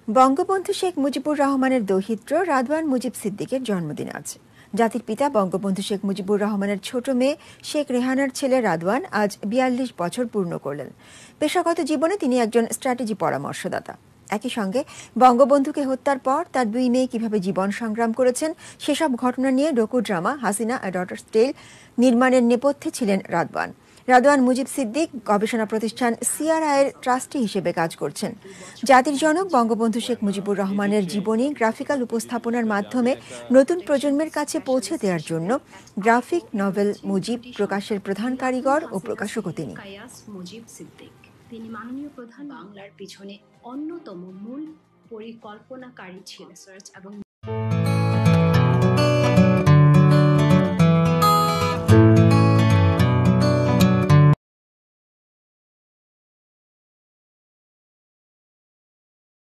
বঙ্গবন্ধু শেখ মুজিবুর রহমানের দৌহিত্র রাদওয়ান মুজিব সিদ্দিকের জন্মদিন আজ। জাতির পিতা বঙ্গবন্ধু শেখ মুজিবুর রহমানের ছোট মেয়ে শেখ রেহানার ছেলে রাদওয়ান আজ ৪২ বছর পূর্ণ করলেন। পেশাগত জীবনে তিনি একজন স্ট্র্যাটেজি পরামর্শদাতা। একই সঙ্গে বঙ্গবন্ধুকে হত্যার পর তার দুই মেয়ে কিভাবে জীবন সংগ্রাম করেছেন সেসব ঘটনা নিয়ে docudrama Hasina a daughter's tale নির্মাণের নেপথ্যে ছিলেন রাদওয়ান। রাদওয়ান মুজিব সিদ্দিক গবেষণা প্রতিষ্ঠান সিআরআইয়ের ট্রাস্টি হিসেবে কাজ করছেন। জাতির জনক বঙ্গবন্ধু শেখ মুজিবুর রহমানের জীবনী গ্রাফিক্যাল উপস্থাপনার মাধ্যমে নতুন প্রজন্মের কাছে পৌঁছে দেওয়ার জন্য গ্রাফিক নভেল মুজিব প্রকাশের প্রধান কারিগর ও প্রকাশকও তিনি। তিনি মাননীয় প্রধান বাংলার পিছনে অন্যতম মূল পরিকল্পনাকারী ছিলেন এবং